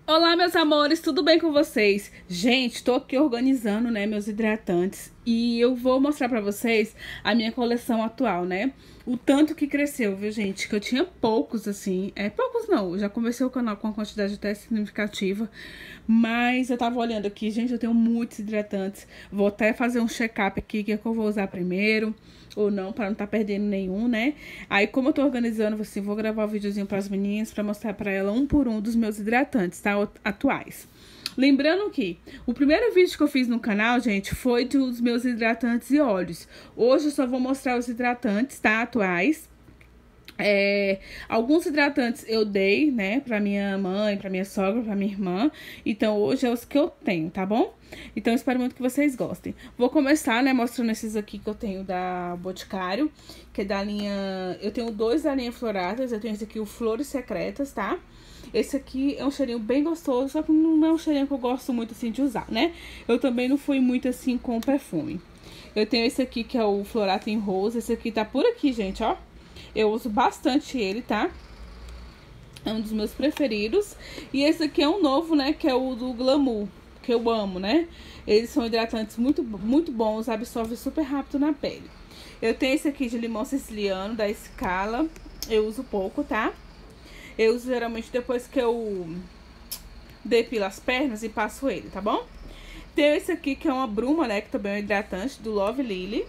Olá, meus amores, tudo bem com vocês? Gente, tô aqui organizando, né, meus hidratantes e eu vou mostrar pra vocês a minha coleção atual, né? O tanto que cresceu, viu, gente? Que eu tinha poucos, assim, poucos não, eu já comecei o canal com uma quantidade até significativa, mas eu tava olhando aqui, gente, eu tenho muitos hidratantes, vou até fazer um check-up aqui, que é que eu vou usar primeiro ou não, para não estar perdendo nenhum, né? Aí, como eu tô organizando, assim, vou gravar um videozinho para as meninas, para mostrar para ela um por um dos meus hidratantes, tá? Atuais. Lembrando que o primeiro vídeo que eu fiz no canal, gente, foi dos meus hidratantes e óleos. Hoje eu só vou mostrar os hidratantes, tá? Atuais. Alguns hidratantes eu dei, né, pra minha mãe, pra minha sogra, pra minha irmã. Então, hoje é os que eu tenho, tá bom? Então, espero muito que vocês gostem. Vou começar, né, mostrando esses aqui que eu tenho da Boticário, que é da linha... Eu tenho dois da linha Floratas, eu tenho esse aqui, o Flores Secretas, tá? Esse aqui é um cheirinho bem gostoso, só que não é um cheirinho que eu gosto muito, assim, de usar, né? Eu também não fui muito, assim, com perfume. Eu tenho esse aqui, que é o Florato em Rose. Esse aqui tá por aqui, gente, ó. Eu uso bastante ele, tá? É um dos meus preferidos. E esse aqui é um novo, né? Que é o do Glamour, que eu amo, né? Eles são hidratantes muito bons, absorvem super rápido na pele. Eu tenho esse aqui de limão siciliano, da Scala. Eu uso pouco, tá? Eu uso geralmente depois que eu depilo as pernas e passo ele, tá bom? Tenho esse aqui que é uma bruma, né? Que também é um hidratante, do Love Lily.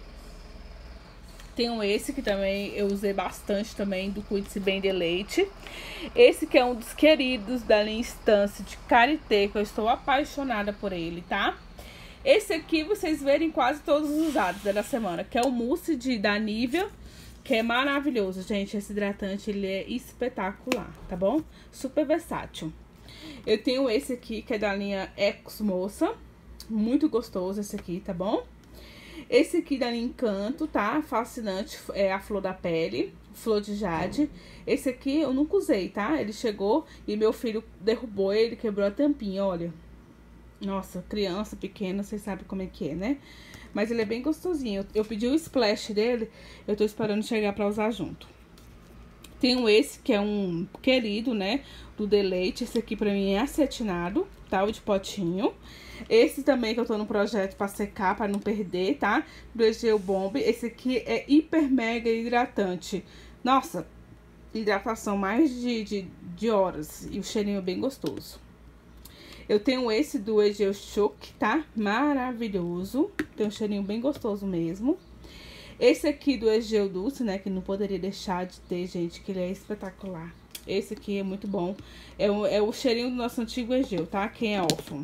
Tenho esse que também eu usei bastante também, do Cuide-se Bem de Leite. Esse que é um dos queridos da linha Instance de Karité, que eu estou apaixonada por ele, tá? Esse aqui vocês verem quase todos os usados da semana, que é o mousse da Nivea, que é maravilhoso, gente. Esse hidratante, ele é espetacular, tá bom? Super versátil. Eu tenho esse aqui, que é da linha Ecos Moça, muito gostoso esse aqui, tá bom? Esse aqui da linha Encanto, tá? Fascinante, é a Flor da Pele, Flor de Jade. Esse aqui eu nunca usei, tá? Ele chegou e meu filho derrubou ele, quebrou a tampinha, olha. Nossa, criança pequena, vocês sabem como é que é, né? Mas ele é bem gostosinho. Eu pedi o splash dele, eu tô esperando chegar pra usar junto. Tenho esse que é um querido, né? Do Deleite. Esse aqui pra mim é acetinado, tá? O de potinho. Esse também que eu tô no projeto pra secar, pra não perder, tá? Do Egeu Bomb. Esse aqui é hiper mega hidratante. Nossa, hidratação mais de horas. E o cheirinho é bem gostoso. Eu tenho esse do Egeu Choque, tá? Maravilhoso. Tem um cheirinho bem gostoso mesmo. Esse aqui do Egeu Dulce, né? Que não poderia deixar de ter, gente. Que ele é espetacular. Esse aqui é muito bom. É o cheirinho do nosso antigo Egeu, tá? Quem é órfão.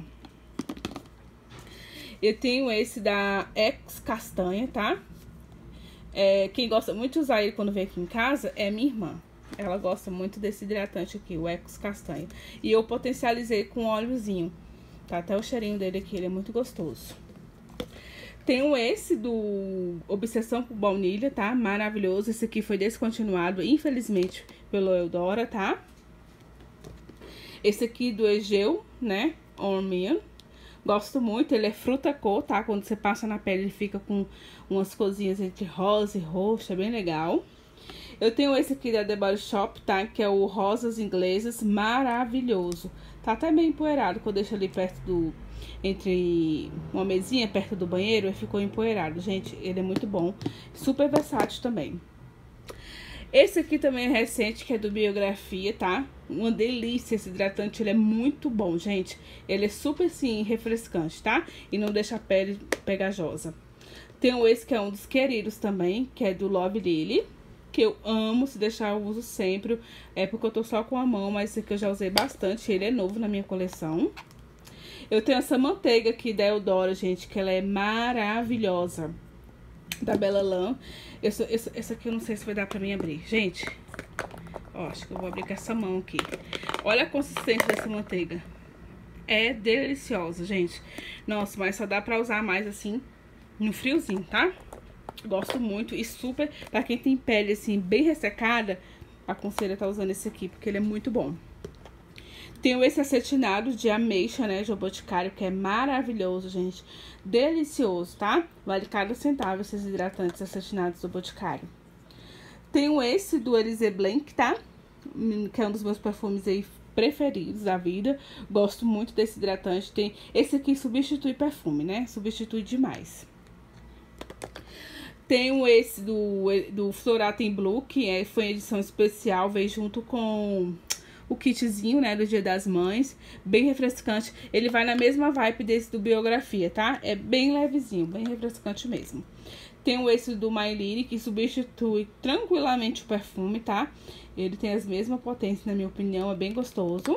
Eu tenho esse da Ex Castanha, tá? Quem gosta muito de usar ele quando vem aqui em casa é minha irmã. Ela gosta muito desse hidratante aqui, o Ex Castanha. E eu potencializei com óleozinho. Tá até o cheirinho dele aqui, ele é muito gostoso. Tenho esse do Obsessão por Baunilha, tá? Maravilhoso. Esse aqui foi descontinuado, infelizmente, pelo Eudora, tá? Esse aqui do Egeu, né? Ormian. Gosto muito, ele é fruta cor, tá? Quando você passa na pele, ele fica com umas corzinhas entre rosa e roxo, é bem legal. Eu tenho esse aqui da The Body Shop, tá? Que é o Rosas Inglesas, maravilhoso. Tá até bem empoeirado, quando eu deixo ali perto do... Entre uma mesinha, perto do banheiro, ele ficou empoeirado. Gente, ele é muito bom. Super versátil também. Esse aqui também é recente, que é do Biografia, tá? Uma delícia esse hidratante, ele é muito bom, gente. Ele é super, sim, refrescante, tá? E não deixa a pele pegajosa. Tenho esse que é um dos queridos também, que é do Love Lily, que eu amo, se deixar eu uso sempre. É porque eu tô só com a mão, mas esse aqui eu já usei bastante, ele é novo na minha coleção. Eu tenho essa manteiga aqui da Eudora, gente, que ela é maravilhosa. Da Bella Lan. Essa aqui eu não sei se vai dar pra mim abrir. Gente, ó, acho que eu vou abrir com essa mão aqui. Olha a consistência dessa manteiga. É deliciosa, gente. Nossa, mas só dá pra usar mais assim no friozinho, tá? Gosto muito e super, pra quem tem pele assim bem ressecada, aconselho a estar usando esse aqui, porque ele é muito bom. Tenho esse acetinado de ameixa, né, de Boticário, que é maravilhoso, gente. Delicioso, tá? Vale cada centavo esses hidratantes acetinados do Boticário. Tenho esse do Elise Blanc, tá? Que é um dos meus perfumes aí preferidos da vida. Gosto muito desse hidratante. Tem esse aqui substitui perfume, né? Substitui demais. Tenho esse do Floratem Blue, que foi edição especial, veio junto com o kitzinho, né, do Dia das Mães, bem refrescante. Ele vai na mesma vibe desse do Biografia, tá? É bem levezinho, bem refrescante mesmo. Tenho esse do My Lily, que substitui tranquilamente o perfume, tá? Ele tem as mesmas potências, na minha opinião, é bem gostoso.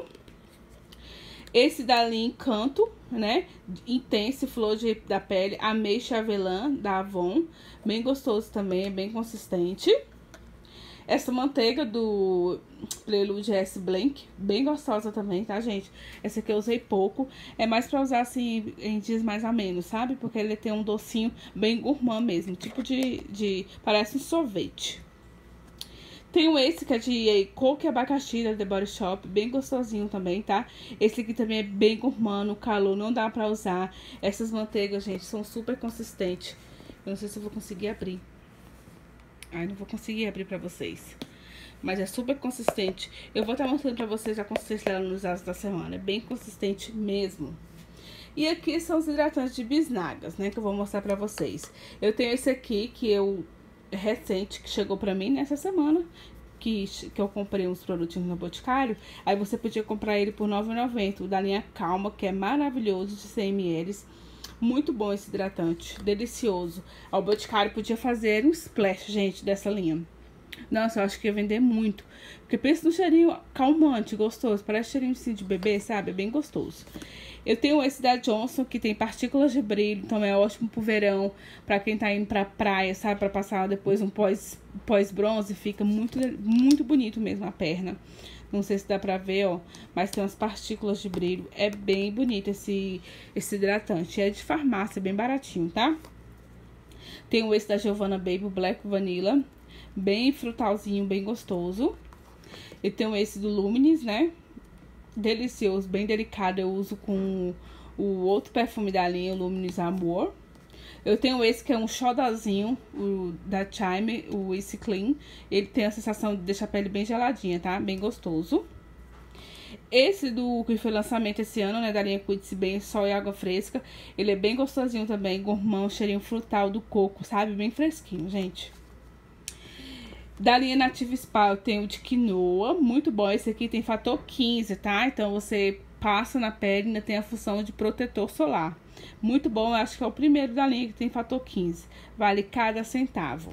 Esse da linha Encanto, né? Intense Flor da Pele, Ameixa Avelã, da Avon. Bem gostoso também, é bem consistente. Essa manteiga do Prelude S Blank, bem gostosa também, tá, gente? Essa aqui eu usei pouco. É mais pra usar, assim, em dias mais amenos, sabe? Porque ele tem um docinho bem gourmand mesmo, tipo parece um sorvete. Tenho esse que é de coco e abacaxi da The Body Shop, bem gostosinho também, tá? Esse aqui também é bem gourmand, no calor não dá pra usar. Essas manteigas, gente, são super consistentes. Eu não sei se eu vou conseguir abrir. Ai, não vou conseguir abrir pra vocês. Mas é super consistente. Eu vou estar mostrando pra vocês a consistência dela nos usados da semana. É bem consistente mesmo. E aqui são os hidratantes de bisnagas, né? Que eu vou mostrar pra vocês. Eu tenho esse aqui, que recente, que chegou pra mim nessa semana. Que eu comprei uns produtinhos no Boticário. Aí você podia comprar ele por R$ 9,90. O da linha Calma, que é maravilhoso, de 100 ml. Muito bom esse hidratante, delicioso. O Boticário podia fazer um splash, gente, dessa linha. Nossa, eu acho que ia vender muito. Porque pensa no cheirinho calmante, gostoso. Parece cheirinho assim, de bebê, sabe? É bem gostoso. Eu tenho esse da Johnson, que tem partículas de brilho. Então é ótimo pro verão. Pra quem tá indo pra praia, sabe? Pra passar depois um pós-bronze. Fica muito, muito bonito mesmo a perna. Não sei se dá pra ver, ó. Mas tem umas partículas de brilho. É bem bonito esse hidratante. É de farmácia, bem baratinho, tá? Tenho esse da Giovanna Baby, Black Vanilla. Bem frutalzinho, bem gostoso. E tenho esse do Luminis, né? Delicioso, bem delicado. Eu uso com o outro perfume da linha, o Luminis Amor. Eu tenho esse que é um xodozinho, o da Chime, o Easy Clean. Ele tem a sensação de deixar a pele bem geladinha, tá? Bem gostoso. Esse que foi lançamento esse ano, né? Da linha Cuide-se Bem, Sol e Água Fresca. Ele é bem gostosinho também, gourmand, cheirinho frutal do coco, sabe? Bem fresquinho, gente. Da linha Native Spa, eu tenho o de quinoa, muito bom. Esse aqui tem fator 15, tá? Então você passa na pele e ainda tem a função de protetor solar. Muito bom, eu acho que é o primeiro da linha que tem fator 15. Vale cada centavo.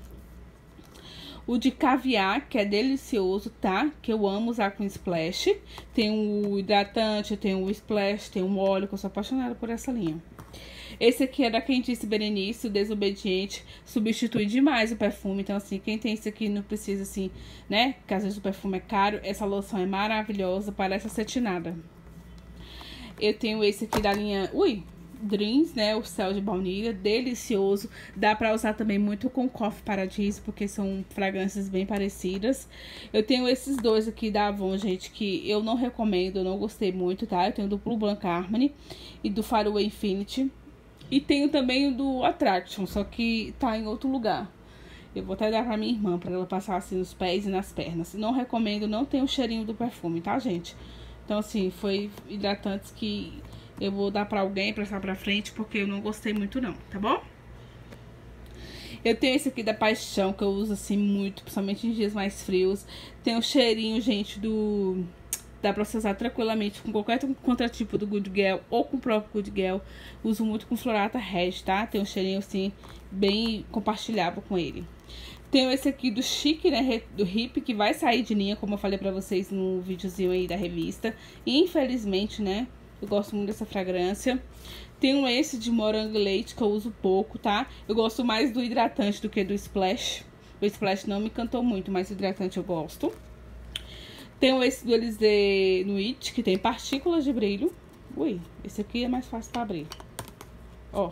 O de caviar, que é delicioso, tá? Que eu amo usar com splash. Tem o hidratante, tem o splash, tem o óleo, que eu sou apaixonada por essa linha. Esse aqui é da Quem Disse Berenice, o Desobediente. Substitui demais o perfume. Então, assim, quem tem esse aqui não precisa, assim, né? Porque às vezes o perfume é caro. Essa loção é maravilhosa, parece acetinada. Eu tenho esse aqui da linha... Dreams, né? O Céu de Baunilha, delicioso. Dá pra usar também muito com Coffee Paradise, porque são fragrâncias bem parecidas. Eu tenho esses dois aqui da Avon, gente, que eu não recomendo, eu não gostei muito, tá? Eu tenho do Blue Blanc Harmony e do Faraway Infinity. E tenho também o do Attraction, só que tá em outro lugar. Eu vou até dar pra minha irmã, pra ela passar assim nos pés e nas pernas. Não recomendo, não tem o cheirinho do perfume, tá, gente? Então, assim, foi hidratantes que... eu vou dar pra alguém, passar pra frente, porque eu não gostei muito não, tá bom? Eu tenho esse aqui da Paixão, que eu uso assim muito, principalmente em dias mais frios. Tem o cheirinho, gente, dá pra você usar tranquilamente com qualquer contratipo do Good Girl ou com o próprio Good Girl. Uso muito com Florata Red, tá? Tem um cheirinho assim, bem compartilhável com ele. Tenho esse aqui do Chique, né, do Hip, que vai sair de linha, como eu falei pra vocês no videozinho aí da revista. Infelizmente, né? Eu gosto muito dessa fragrância. Tenho esse de morango e leite, que eu uso pouco, tá? Eu gosto mais do hidratante do que do splash. O splash não me encantou muito, mas o hidratante eu gosto. Tenho esse do Elysée Nuit, que tem partículas de brilho. Esse aqui é mais fácil pra abrir. Ó.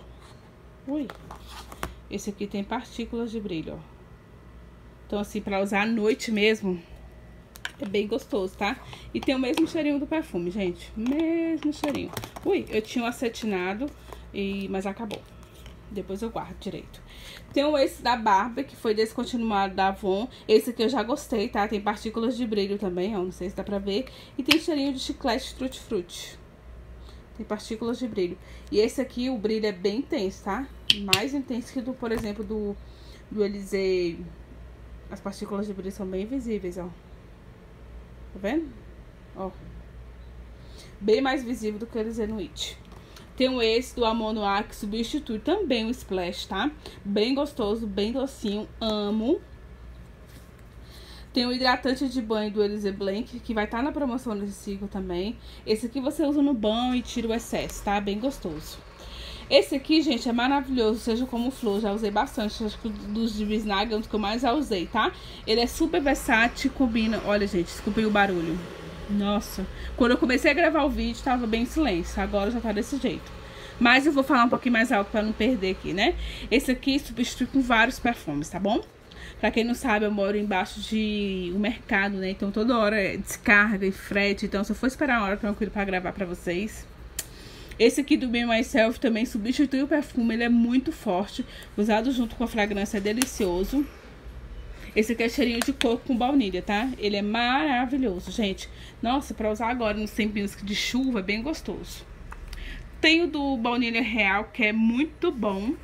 Esse aqui tem partículas de brilho, ó. Então, assim, pra usar à noite mesmo... é bem gostoso, tá? E tem o mesmo cheirinho do perfume, gente. Mesmo cheirinho. Eu tinha um acetinado, mas acabou. Depois eu guardo direito. Tem esse da Barbie, que foi descontinuado da Avon. Esse aqui eu já gostei, tá? Tem partículas de brilho também, ó. Não sei se dá pra ver. E tem cheirinho de chiclete tutti-frutti. Tem partículas de brilho. E esse aqui, o brilho é bem intenso, tá? Mais intenso que do, por exemplo, do Elysée. As partículas de brilho são bem visíveis, ó. Tá vendo? Ó. Bem mais visível do que o Elysée no It. Tem esse do Amor Noir, que substitui também o Splash, tá? Bem gostoso, bem docinho, amo. Tem o hidratante de banho do Elysée Blanc, que vai estar na promoção desse ciclo também. Esse aqui você usa no banho e tira o excesso, tá? Bem gostoso. Esse aqui, gente, é maravilhoso, seja como flor, já usei bastante. Acho que dos de Bisnag é um dos que eu mais já usei, tá? Ele é super versátil, combina... Olha, gente, desculpem o barulho. Nossa, quando eu comecei a gravar o vídeo, tava bem em silêncio. Agora já tá desse jeito. Mas eu vou falar um pouquinho mais alto pra não perder aqui, né? Esse aqui substitui com vários perfumes, tá bom? Pra quem não sabe, eu moro embaixo de um mercado, né? Então toda hora é descarga e frete. Então se eu for esperar uma hora tranquilo pra gravar pra vocês. Esse aqui do Be Myself também substitui o perfume. Ele é muito forte. Usado junto com a fragrância é delicioso. Esse aqui é cheirinho de coco com baunilha, tá? Ele é maravilhoso, gente. Nossa, pra usar agora nos tempinhos de chuva, é bem gostoso. Tem o do baunilha real, que é muito bom.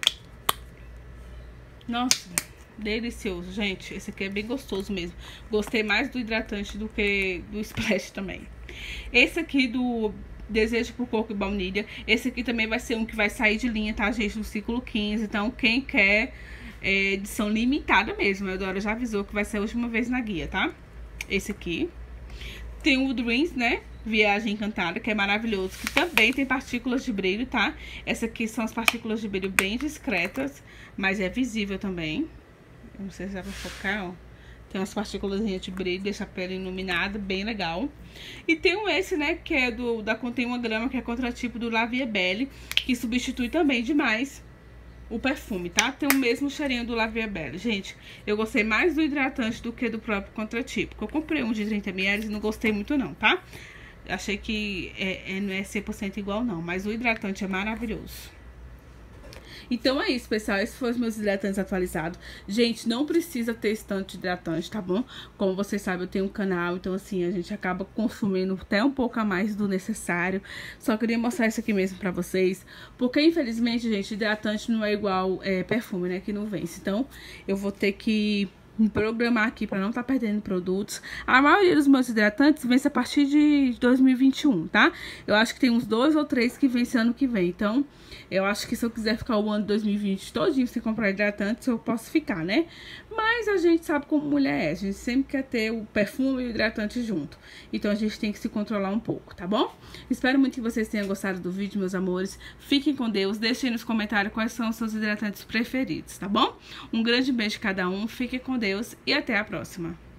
Nossa, delicioso, gente. Esse aqui é bem gostoso mesmo. Gostei mais do hidratante do que do Splash também. Esse aqui do Desejo por Coco e Baunilha. Esse aqui também vai ser um que vai sair de linha, tá, gente? No ciclo 15. Então, quem quer... edição limitada mesmo. A Eudora já avisou que vai ser a última vez na guia, tá? Esse aqui. Tem o Dreams, né? Viagem Encantada, que é maravilhoso. Que também tem partículas de brilho, tá? Essa aqui são as partículas de brilho bem discretas, mas é visível também. Eu não sei se dá pra focar, ó. Tem umas partículas de brilho, deixa a pele iluminada, bem legal. E tem esse, né, que é da Contém 1 grama, que é contratipo do La Vie Belle, que substitui também demais o perfume, tá? Tem o mesmo cheirinho do La Vie Belle. Gente, eu gostei mais do hidratante do que do próprio contratipo. Eu comprei um de 30 ml e não gostei muito não, tá? Achei que não é 100% igual não, mas o hidratante é maravilhoso. Então é isso, pessoal. Esses foram os meus hidratantes atualizados. Gente, não precisa ter esse tanto de hidratante, tá bom? Como vocês sabem, eu tenho um canal, então assim, a gente acaba consumindo até um pouco a mais do necessário. Só queria mostrar isso aqui mesmo pra vocês. Porque, infelizmente, gente, hidratante não é igual perfume, né? Que não vence. Então, eu vou ter que me programar aqui pra não estar perdendo produtos. A maioria dos meus hidratantes vence a partir de 2021, tá? Eu acho que tem uns 2 ou 3 que vence ano que vem. Então, eu acho que se eu quiser ficar o ano de 2020 todinho sem comprar hidratantes, eu posso ficar, né? Mas a gente sabe como mulher é. A gente sempre quer ter o perfume e o hidratante junto. Então, a gente tem que se controlar um pouco, tá bom? Espero muito que vocês tenham gostado do vídeo, meus amores. Fiquem com Deus. Deixem nos comentários quais são os seus hidratantes preferidos, tá bom? Um grande beijo a cada um. Fiquem com Deus e até a próxima.